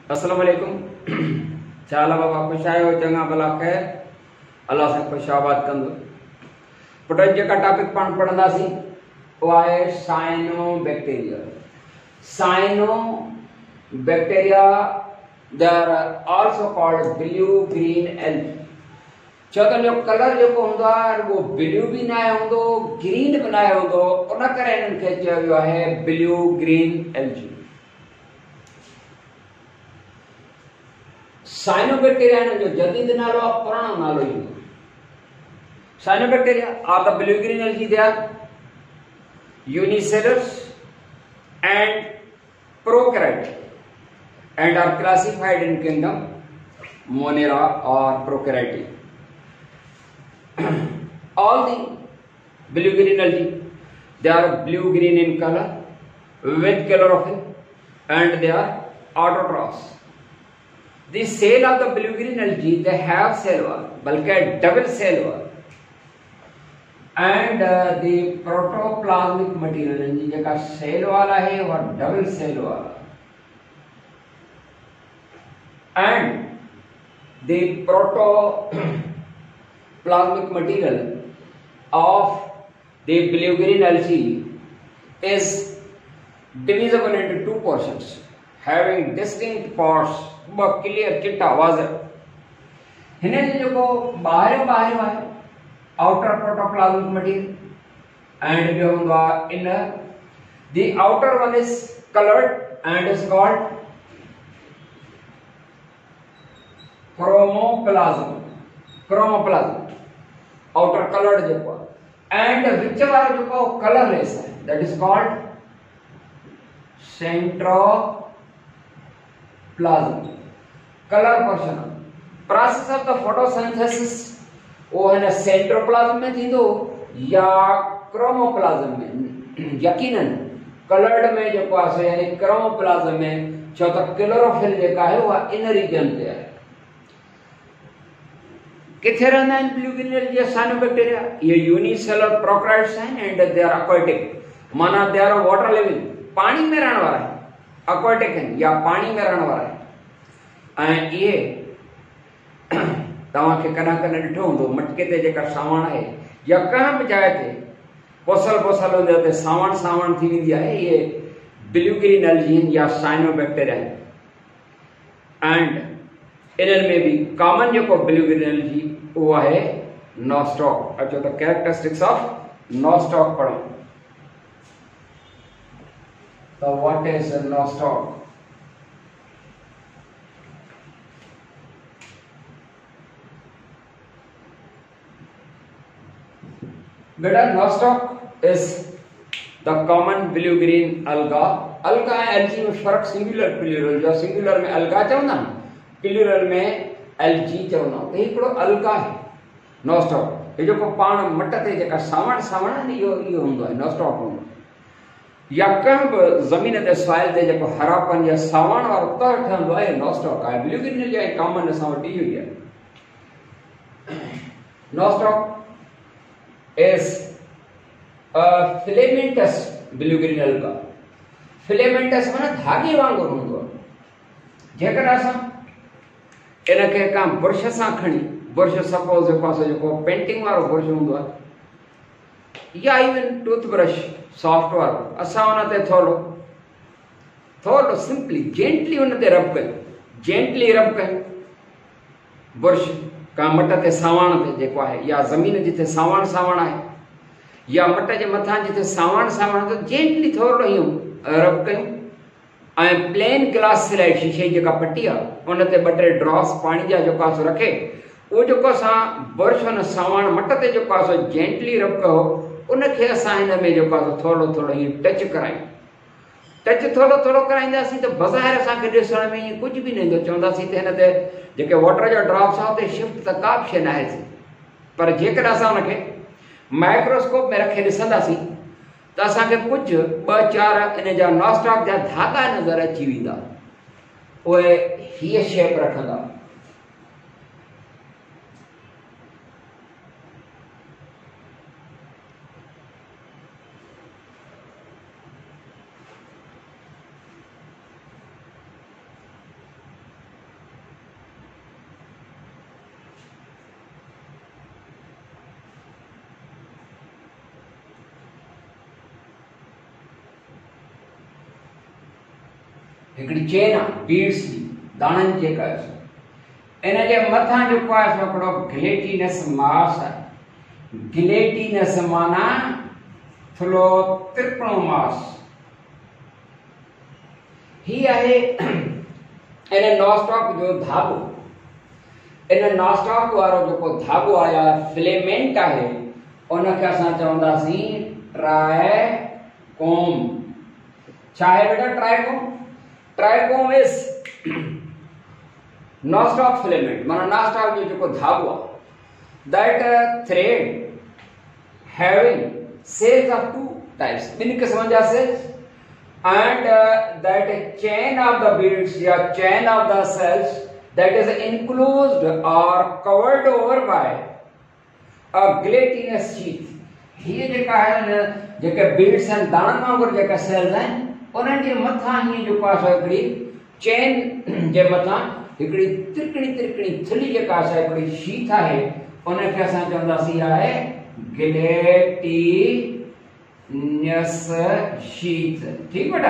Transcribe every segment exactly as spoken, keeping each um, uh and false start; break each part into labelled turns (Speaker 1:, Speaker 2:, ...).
Speaker 1: अस्सलाम वालेकुम। चाला बाबा खुश आयो चंगा भला खैर अल्लाह से खुश आबाद कंदो। पुट जेका टॉपिक पाण पढ़ंदासीं वो आहे cyanobacteria. Cyanobacteria they are also called blue green algae. छो त जो कलर जेको हूंदो आहे वो ब्लू भी ना हूंदो ग्रीन भी ना हूंदो, उन करे इन्हनि खे चयो वियो आहे ब्लू ग्रीन एल्गी। साइनोबैक्टीरिया जो जदीद नालो आहे, पुराणो नालो ई cyanobacteria are the blue green algae. They are unicellular and prokaryotic and are classified in kingdom Monera और prokaryotic. All the blue green algae, they are blue green in color with chlorophyll and they are autotrophs. The cell of the blue green algae, they have cell wall, बल्कि double cell wall, and uh, the protoplasmic material जिनका cell वाला है वो double cell वाला, and the proto plasmic material of the blue green algae is divisible into two portions having distinct parts but clear चिट्टा वाज़ह। हिने जो को बाहर बाहर है outer protoplasmic material and जो होगा inner, the outer one is colored and is called chromoplasm। chromoplasm outer colored जो and which वाला जो को colorless है, that is called centroplasm। color portion process of the photosynthesis वो है ना centroplasm में थी दो या chromoplasm में। यकीनन colored में जो को आसे यानी chromoplasm में जो तो chlorophyll जो का है वो inner region पे है। किथे रहना है ब्लू ग्रीन एल्गी साइनोबैक्टीरिया? ये यूनिसेलुलर प्रोकैरियोट्स हैं एंड दे आर एक्वाटिक, माना दे आर वाटर लिविंग, पानी में रहने वाला है, एक्वाटिक है या पानी में रहने वाला है। ऐं ये तव्हां खे कॾहिं कॾहिं ॾिठो हूंदो मटके ते जेका सावण आहे या कंहिं बि जाइ ते पोसल पोसल हूंदे ते सावण सावण थी वेंदी आहे, ये ब्लू ग्रीन एल्गी या साइनोबैक्टीरिया है। एंड इन्हनि में भी कॉमन जेको ब्लू ग्रीन एल्गी वो है नॉस्टॉक। अचो तो कैरेक्टरिस्टिक्स ऑफ नॉस्टॉक पढ़ो। तो व्हाट इज नॉस्टॉक? बेटा Nostoc is the common blue green alga. Alga algae में फर्क सिंगुलर प्लूरल, जो सिंगुलर में अलगा चवंदा न प्लूरल में एल्गी चवंदा, तो हिकिड़ो अलगा है नॉस्टॉक। ये जो पाण मट ते जेका सावण सावण है इहो इहो हूंदो आहे नॉस्टॉक हूंदो, या कंहिं बि ज़मीन ते सॉइल ते जेको हरापन या सावण वारो तह ठहंदो आहे नॉस्टॉक आहे। ब्लू ग्रीन एल्गी कॉमन असां वटि इहो ई आहे। Nostoc is a filamentous blue green alga. Filamentous माना धागे वांगुरु हूंदो आहे। जेकॾहिं असां इनके का ब्रश सां खणी, ब्रश सपोज जेको आहे जेको पेंटिंग वारो ब्रश हूंदो आहे या इवन टूथ ब्रश सॉफ्ट वारो, असां उन ते थोरो थोरो सिंपली जेंटली उन ते रब कयूं, जेंटली रब कयूं ब्रश का मट ते सावण ते जेको आहे या ज़मीन जिथे सावण सावण आहे या मट जे मथां जिथे सावण सावण ते जेंटली थोरो ईअं रब कयूं ऐं प्लेन ग्लास स्लाइड शीशे जेका पट्टी आहे उन ते ॿ टे ड्रॉप्स पाणी जा जेको आहे रखे उहो जेको असां ब्रश हुन सावण मट ते जेको आहे जेंटली रब कयो उनखे असां हिन में जेको आहे थोरो थोरो ईअं टच करायूं। टच थोरो थोरो कराईंदासीं त बज़ाहिर असांखे ॾिसण में ईअं कुझु बि न ईंदो, चवंदासीं त हिन ते जेके वाटर जा ड्रॉप्स आहे उते शिफ्ट त का बि शइ न आहे थी। पर जेकॾहिं असां उनखे माइक्रोस्कोप में रखे ॾिसंदासीं त असांखे कुझु ॿ चार इन जा नॉस्टॉक जा धागा नज़र अची वेंदा, उहे हीअ शेप रखंदा। हिकिड़ी चेन आहे बीड्स जी दाणनि जेका इन जे मथां जेको आहे हिकिड़ो गिलेटिनस मास आहे। गिलेटिनस माना थुल्हो तिरपणो मास। ही आहे इन नॉस्टॉक जो धागो। इन नॉस्टॉक वारो जेको धागो आहे या फिलेमेंट आहे उनखे असां चवंदासीं ट्राइकोम। छा आहे बेटा trichome? Trichome is Nostoc filament माना नॉस्टॉक जो जेको धागो आहे that thread having cells of two types, ॿिनि क़िस्मनि जा cells, and uh, that chain of the beads या chain of the cells that is enclosed or covered over by a gelatinous sheath। ये जेका है न जेके beads हैं दाणनि वांगुरु जेका cells हैं उन्हनि जे मथां ही जेको आहे हिकिड़ी चेन जे मथां हिकिड़ी तिरकणी तिरकणी थुल्ही जेका आहे हिकिड़ी शीथ आहे उनखे असां चवंदासीं आहे गिलेटिनस शीथ। ठीक बेटा,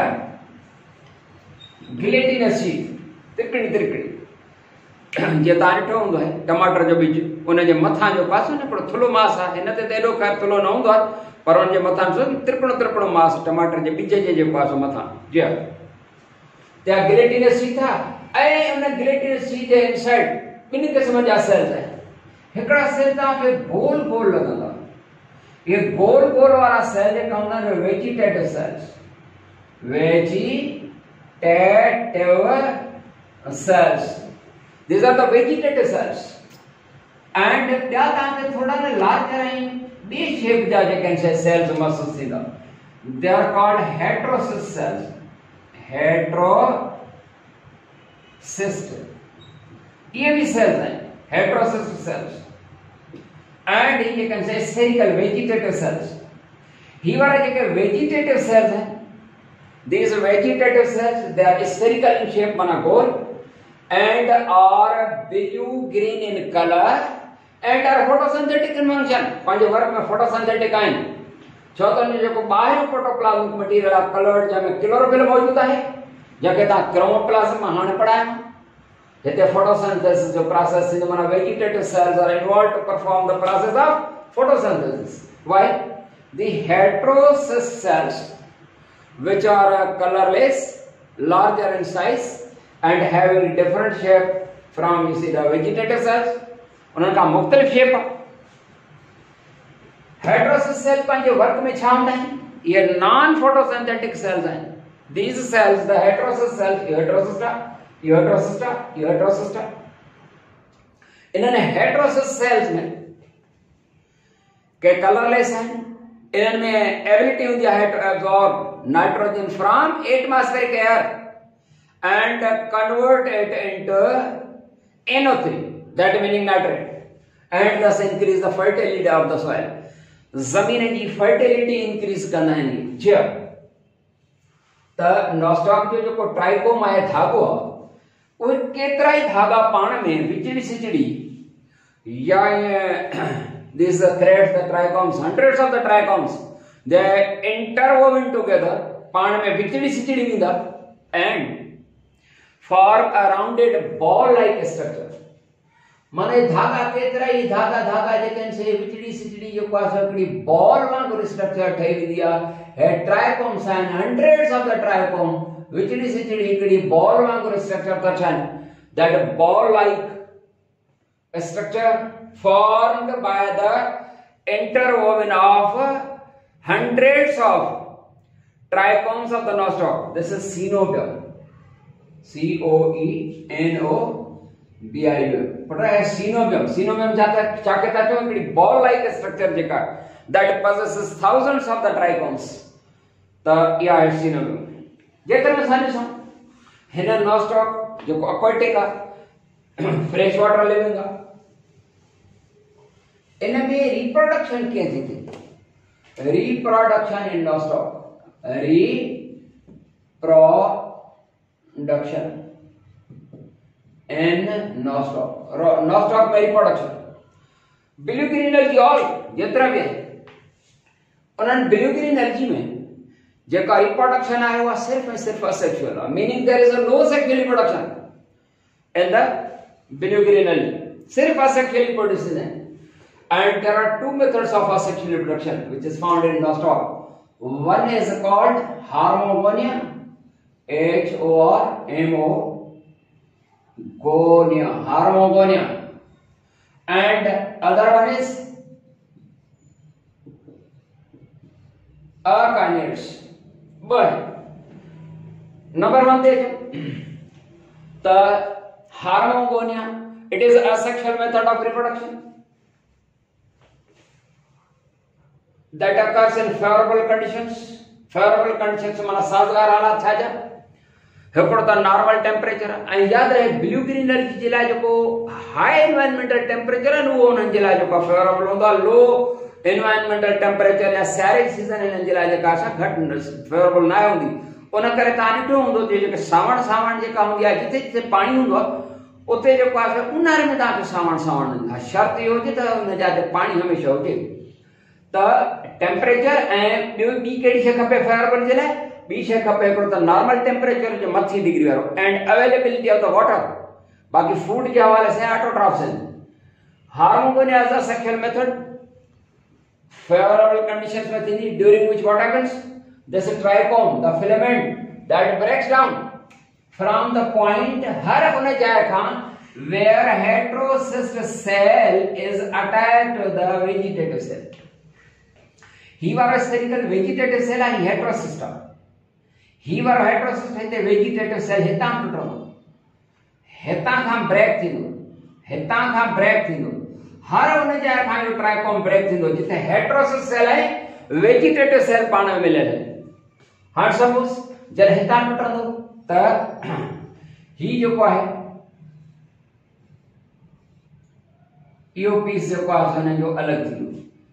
Speaker 1: गिलेटिनस शीथ तिरकणी तिरकणी जीअं तव्हां ॾिठो हूंदो आहे टमाटर जो बीज उनजे मथां जो पासो न हिकिड़ो थुल्हो मास आहे। हिन ते त एॾो ख़ैर थुल्हो न हूंदो आहे पर उनजे मथां तिरकणो तिरकणो मास टमाटर जे बीज जे जेको आहे मथां जी त्या गिलेटिनस शीथ आहे ऐं उन गिलेटिनस शीथ जे इनसाइड ॿिनि क़िस्मनि जा सेल्स आहिनि। हिकिड़ा सेल तव्हांखे गोल गोल लॻंदा। ये गोल गोल वाला सेल जेका हूंदा आहिनि vegetative cells. Vegetative cells these are the vegetative cells and ॿिया तव्हांखे थोड़ा न लार्जर ऐं ॿी शेप जा जेके आहिनि सेल्स महसूस थींदा। they are called heterocyst cells। heterocyst ये भी सेल्स हैं heterocyst cells and you can say spherical vegetative cells। ही वाले जेके vegetative cells हैं these vegetative cells they are spherical in shape माना गोल and are blue green in color and are photosynthetic in function। पंहिंजे work में photosynthetic आहिनि छो त इन जेको ॿाहिरियों प्रोटोप्लाज़्मिक मटीरियल आहे कलर्ड जंहिंमें क्लोरोफिल मौजूदु आहे जंहिंखे तव्हां क्रोमोप्लाज़्म मां हाणे पढ़ायो हिते photosynthesis जो प्रोसेस थींदो माना vegetative cells are involved to perform the process of photosynthesis। Why? The heterocyst cells which are colorless, larger in size and having different shape from you see the vegetative cells उनका मुख्तलिफ shape है। Heterosis cell पंहिंजे work में छा हूंदा आहिनि ये non photosynthetic cells आहिनि। these cells the heterosis cells heterocysta heterocysta heterocysta इन्हनि हेटेरोसिस सेल्स में के कलरलेस आहिनि। इन्हनि में एबिलिटी हुंदी आहे to absorb nitrogen from atmospheric air and convert it into N O three that meaning nitrate and thus increase the fertility of the soil। जमीन जी fertility increase कंदा आहिनि जी। त नॉस्टॉक जो जेको ट्राइकोम आहे धागो उहे केतिरा ई धागा पाण में विचड़ी सिचड़ी या these threads the trichomes hundreds of the trichomes they interwoven together पाण में विचड़ी सिचड़ी वेंदा and form a rounded ball like structure। माने धागा केतिरा ई धागा धागा जेके से विचड़ी सिचड़ी जो पास हिकिड़ी बॉल वांगुरु स्ट्रक्चर ठही वेंदी आहे। हे ट्राइकोम्स आहिनि हंड्रेड्स ऑफ द ट्राइकोम विचड़ी सिचड़ी हिकिड़ी बॉल वांगुरु स्ट्रक्चर था ठाहिनि। That ball like structure formed by the interwoven of hundreds of trichomes of the nostoc। this is coenobium C O E N O B I U पढ़ रहा है coenobium। coenobium जाता क्या कहता है तो ball like structure जेका that possesses thousands of the trichomes। तो यह है coenobium। जेकर में सानी सो हिन nostoc जो aquatic है fresh water living है इनमें reproduction क्या थी थी reproduction in nostoc repro Reproduction in nostoc nostoc में reproduction blue green algae all जितना भी है उन्होंने blue green algae में जेका रिप्रोडक्शन आहे उहा सिर्फ़ ऐं सिर्फ़ असेक्सुअल आहे, meaning there is a no sexual reproduction in the Blue-green सिर्फ asexually produces हैं. And there are two methods of asexual reproduction which is found in nostoc. One is called harmogonia, H O R M O gonia, harmogonia, and other one is akinets. But number one देखो, the harmogonia, it is a asexual method of reproduction that occurs in favorable conditions. Favorable conditions माना साजगार हालात छा जा हिकिड़ो त normal temperature ऐं यादि रहे ब्लू ग्रीन एलर्जी जे लाइ जेको हाई एनवायरमेंटल टेम्परेचर आहे उहो उन्हनि जे लाइ जेको फेवरेबल हूंदो आहे. लो एनवायरमेंटल टेम्परेचर या सियारे सीज़न हिननि जे लाइ जेका असां घटि फेवरेबल न हूंदी. उन करे तव्हां ॾिठो हूंदो जेके सावण सावण जेका हूंदी आहे जिथे जिथे पाणी हूंदो आहे उते जेको आहे ऊन्हारे में तव्हांखे सावण सावण हूंदी. शर्त इहो हुजे त हुन जा पाणी हमेशह हुजे. त टेम्परेचर ऐं ॿियो ॿी कहिड़ी शइ खपे फेवरेबल जे लाइ? ॿी शइ खपे हिकिड़ो त नॉर्मल टेम्परेचर जो मथी डिग्री वारो and availability of the water. बाक़ी फूड जे हवाले सां ऑटोट्रॉफ्स आहिनि. Hormogonia is asexual method favourable conditions में थींदी during which what happens this trichome the filament that breaks down from the point हर उन जाइ खां where heterocyst cell is attached to the vegetative cell. ही वारो spherical vegetative cell आहे heterocyst आहे. ही वारो हेटेरोसिस्ट हिते वेजिटेटिव सेल हितां टुटंदो, हितां खां ब्रेक थींदो, हितां खां ब्रेक थींदो. हर उन जाइ खां इहो ट्राइकोम ब्रेक थींदो जिथे हेटेरोसिस्ट सेल आहे वेजिटेटिव सेल पाण में मिलियल आहिनि. हाणे सपोज जॾहिं हितां टुटंदो त ही जेको आहे इहो पीस जेको आहे हुननि जो अलॻि थींदो.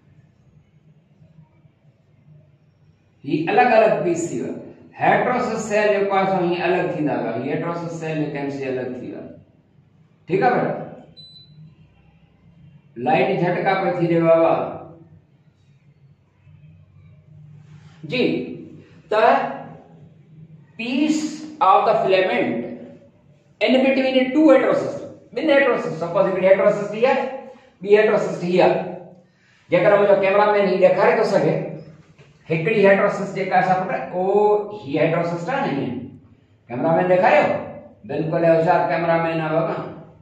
Speaker 1: ही अलग अलग पीस थी विया. हेटेरोसिस सेल जेको आहे सो ही अलग थींदा विया. ही हेटेरोसिस सेल कैंसी अलग थी विया. ठीक है बेटा, लाइट झटका पे थी रे बाबा जी. त piece of the filament in between two heterocyst, बिन हेटेरोसिस, सपोज हिकड़ी हेटेरोसिस ही है बी हेटेरोसिस ही है. जेकर मुझो कैमरामैन ही ॾेखारे थो सघे हिकड़ी हेटेरोसिस जेका असां पुट ओ ही हेटेरोसिस नहीं है. कैमरामैन ॾेखारियो, बिल्कुल होशियार कैमरामैन आहे बाबा.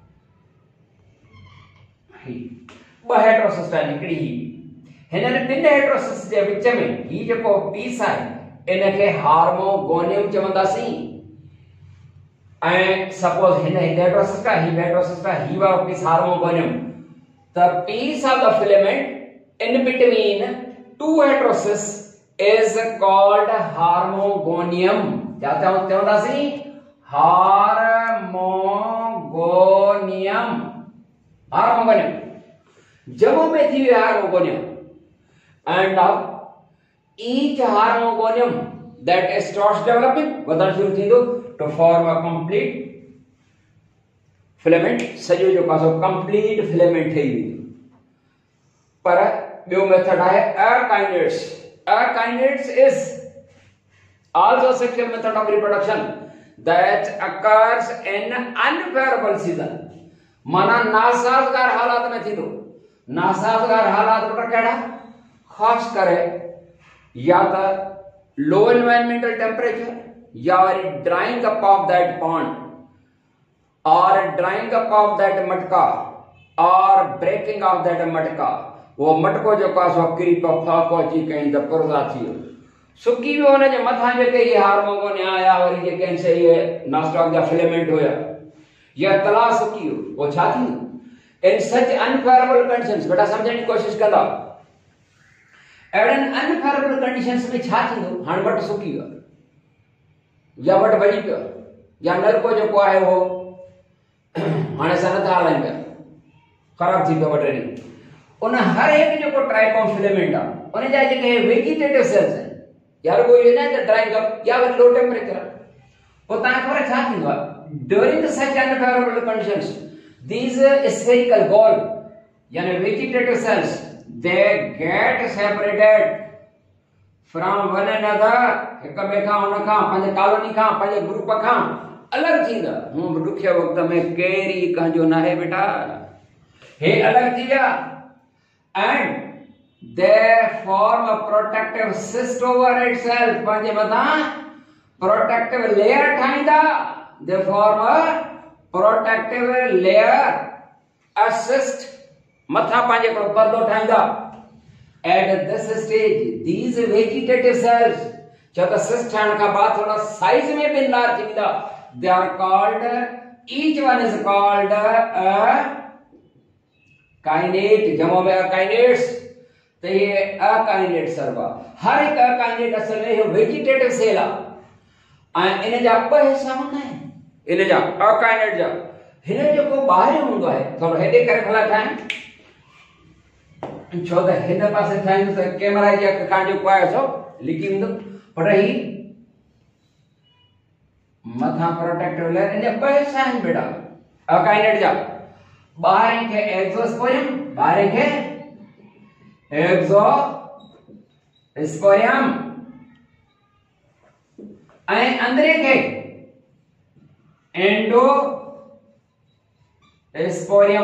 Speaker 1: ही ॿ हेटेरोसिस आहिनि, हिकड़ी ही. हिननि ॿिनि हेटेरोसिस जे विच में ही जेको पीस आहे इनखे हार्मोगोनियम चवंदासीं. ऐं सपोज हिन हेटेरोसिस का ही हेटेरोसिस का ही वारो piece hormogonium. The piece of the filament in between two heterocyst is called harmogonium. क्या चवंदासीं? हार्मोगोनियम. हार्मोगोनियम जब में थी वियो hormogonium. And now each harmogonium that starts developing वधण शुरू थींदो to form a complete filament. सॼो जेको आहे कंप्लीट फिलामेंट ठही वेंदो. पर ॿियो मेथड आहे अकाइनेट्स. Akinase is also a sexual method of reproduction that occurs in unfavorable season. माना नासाजगार हालात में थींदो. नासाजगार हालात पर कहिड़ा? खास करे या त लो एनवायरमेंटल टेम्परेचर या वरी drying up of that pond और ड्राइंग अप ऑफ दैट मटका और ब्रेकिंग ऑफ दैट मटका. वो मटको जेको आहे सो किरी पियो फाको अची कहीं त पुरदा थी वियो, सुकी वियो. हुन जे मथां जेके इहे हार्मोगोनिया आया वरी जेके आहिनि से इहे नॉस्टॉक जा फिलामेंट हुया या तला सुकी वियो, पोइ छा थींदो? इन सच अनफेवरेबल कंडीशंस बेटा सम्झण जी कोशिश कंदा. अहिड़नि अनफेवरेबल कंडीशंस में छा थींदो? हाणे वटि सुकी वियो या वटि भॼी पियो या नलको जेको आहे उहो हाणे असां नथा हलायूं पिया, ख़राब थी पियो वटि. उन हर एक जो ट्राइकोम फिलामेंट आ उन जा जेके वेजिटेटिव सेल्स हैं यार वो ये ना त ड्राइंग अप या लो टेम्परेचर वो ता खबर छा थींदो during the such unfavourable conditions these spherical ball यानी vegetative cells they get separated from one another हिक ॿिए खां हुन खां पंहिंजे कॉलोनी खां पंहिंजे ग्रुप खां अलॻि थींदा। हूं ॾुखे वक़्त में केरी कंहिंजो न आहे बेटा, हे अलॻि थी विया। And they form a protective cyst over itself, पंहिंजे मथां प्रोटेक्टिव लेयर ठाहींदा। They form a protective layer a cyst, मथां पंहिंजे हिकिड़ो परदो ठाहींदा। At this stage, these vegetative cells, जो त cyst ठाहिण खां बाद थोड़ा साइज में भी लार्ज थींदा, they are called, each one is called a काइनेट, जमो में काइनेट्स। तो ये अकाइनेट सर्वा, हर एक अकाइनेट असल में यो वेजिटेटिव सेल आ। ऐं इन जा ॿ हिस्सा हूंदा आहिनि, इन जा अकाइनेट जा। हिन जेको ॿाहिरि हूंदो आहे थोरो हेॾे करे भला ठाहिनि, छो त हिन पासे ठाहियूं त कैमरा जी अख खां जेको आहे सो लिकी वेंदो। पर ही मथां प्रोटेक्टिव लेयर, इन जा ॿ हिस्सा आहिनि बेटा अकाइनेट जा। ॿाहिरि खे एक्सोस्पोरियम, ॿाहिरि खे एक्सोस्पोरियम ऐं अंदरे खे एंडोस्पोरियम।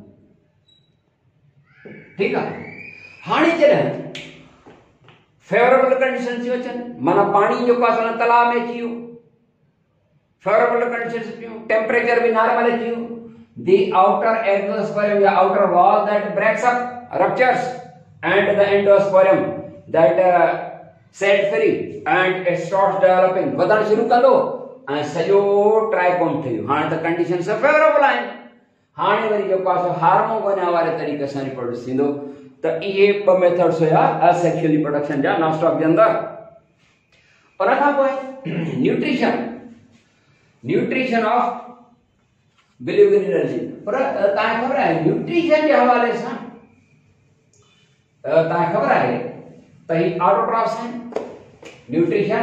Speaker 1: ठीक है। हाणे जॾहिं फेवरेबल कंडीशन थी अचनि, माना पानी जो पास तालाब में अची वियो, फेवरेबल कंडीशन थियूं, टेम्परेचर भी नॉर्मल अची वियो, the outer exosporium, the outer wall that breaks up, ruptures, and the endosporium that uh, set free and it starts developing, वधण शुरू कंदो ऐं सॼो ट्राइकोम थी वियो। हाणे त कंडीशन सब फेवरेबल आहिनि। हाणे वरी जेको आहे हार्मोन ॻोल्हण वारे तरीक़े सां रिप्रोड्यूस थींदो। त इहे ॿ मेथड्स हुया असेक्सुअल रिप्रोडक्शन जा नॉनस्टॉप जे अंदरि। उन खां पोइ nutrition, nutrition of believing energy. पर तव्हांखे ख़बर आहे न्यूट्रिशन जे हवाले सां तव्हांखे ख़बर आहे त ही ऑटोट्रॉफ्स आहिनि। न्यूट्रिशन,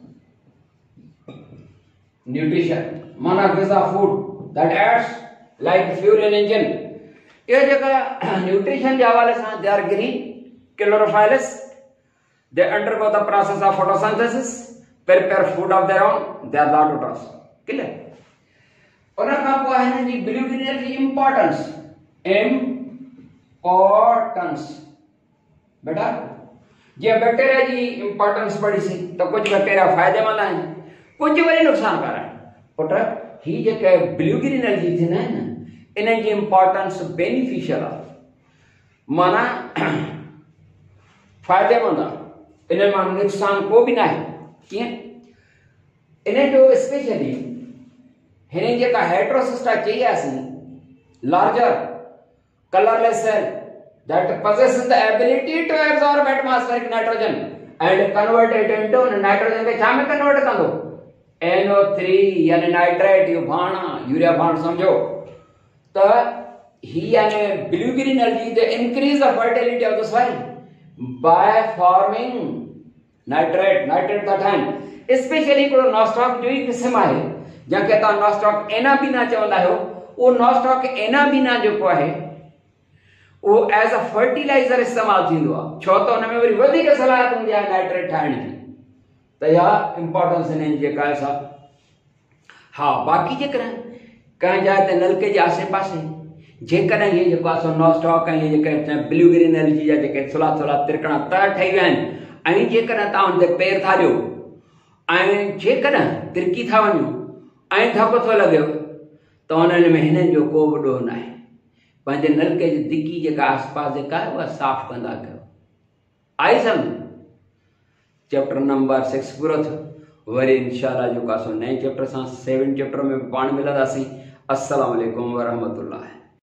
Speaker 1: न्यूट्रिशन माना गिज़ा food that aids like fuel in engine. ये जगह न्यूट्रिशन के हवाले से they are green chlorophylls, they undergo the process of photosynthesis, prepare food of their own, they are autotrophs. Clear. और का को है जी बिलीविंग एनर्जी इंपॉर्टेंस, इंपॉर्टेंस बेटा जे बैक्टीरिया जी इंपॉर्टेंस पड़ी सी तो कुछ बैक्टीरिया फायदेमंद आहिनि, कुछ वरी नुकसानकार आहिनि। पुट ही जेके बिलीविंग एनर्जी थी ना इन जी इंपॉर्टेंस बेनिफिशियल आहे, माना फायदेमंद आहे, इन मां नुकसान को भी ना है। कीअं? इन जो स्पेशली हिन जेका हेट्रोसिस्टा चई आसीं, larger colourless cell that possesses the ability to absorb atmospheric nitrogen and convert it into nitrogen के छा में कन्वर्ट कंदो एन ओ थ्री यानी नाइट्रेट, यू भाण यूरिया भाण समझो। त ही यानी believing energy the increase the fertility of the soil by forming nitrate, nitrate था ठाहिनि। स्पेशली हिकिड़ो नॉस्टॉक जो ही क़िस्म आहे जंहिंखे तव्हां नॉस्टॉक एनाबीना चवंदा आहियो। उहो नॉस्टॉक एनाबीना जेको आहे वो एज अ फर्टिलाइजर इस्तेमाल थींदो आहे, छो त हुन में वरी वधीक सलाहियत हूंदी आहे नाइट्रेट ठाहिण जी। त इहा इंपॉर्टेंस हिन जी जेका आहे सा। हा बाक़ी जेकॾहिं कंहिं जाइ ते नलके जे आसे पासे जेकॾहिं इहे जेको आहे सो नॉस्टॉक ऐं इहे जेके बिलीविंग एनर्जी जा जेके थुल्हा थुल्हा तिरकणा तर ठही विया आहिनि, ऐं जेकॾहिं तव्हां हुन ते पेर था ॾियो ऐं जेकॾहिं तिरकी था वञो ऐं धकु थो लॻेव त हुननि में हिननि जो को बि ॾोह न आहे। पंहिंजे नलके जी दिकी जेका आसपास जेका आहे उहा साफ़ कंदा कयो। आई सम्झ? चैप्टर नंबर सिक्स पूरो थियो। वरी इंशाअल्लाह जेको आहे सो नए चैप्टर सां सेवन चैप्टर में पाण मिलंदासीं। अस्सलाम वालेकुम वरहमतुल्लाह।